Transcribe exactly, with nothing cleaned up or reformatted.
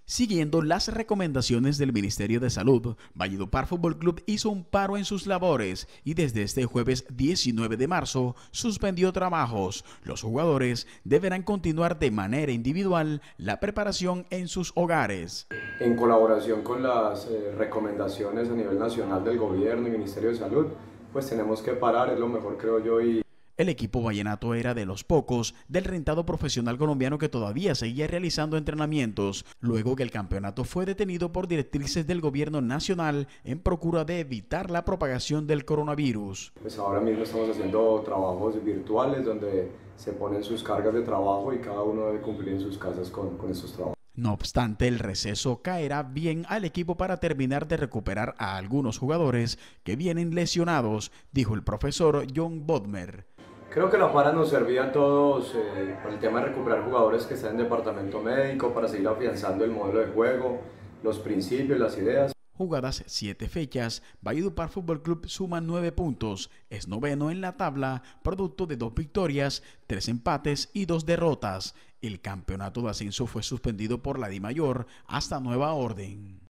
Siguiendo las recomendaciones del Ministerio de Salud, Valledupar Fútbol Club hizo un paro en sus labores y desde este jueves diecinueve de marzo suspendió trabajos. Los jugadores deberán continuar de manera individual la preparación en sus hogares. En colaboración con las eh, recomendaciones a nivel nacional del gobierno y Ministerio de Salud, pues tenemos que parar, es lo mejor creo yo. y El equipo vallenato era de los pocos del rentado profesional colombiano que todavía seguía realizando entrenamientos, luego que el campeonato fue detenido por directrices del gobierno nacional en procura de evitar la propagación del coronavirus. Pues ahora mismo estamos haciendo trabajos virtuales donde se ponen sus cargas de trabajo y cada uno debe cumplir en sus casas con, con esos trabajos. No obstante, el receso caerá bien al equipo para terminar de recuperar a algunos jugadores que vienen lesionados, dijo el profesor John Bodmer. Creo que la para nos servía a todos eh, por el tema de recuperar jugadores que están en departamento médico para seguir afianzando el modelo de juego, los principios, las ideas. Jugadas siete fechas, Valledupar Fútbol Club suma nueve puntos, es noveno en la tabla, producto de dos victorias, tres empates y dos derrotas. El campeonato de ascenso fue suspendido por la DIMAYOR hasta nueva orden.